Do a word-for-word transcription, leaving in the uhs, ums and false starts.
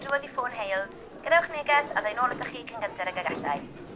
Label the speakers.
Speaker 1: dwadi phone hail. Gadewch neges a ddau nôl ydych chi cyn gynted y gagallaeth.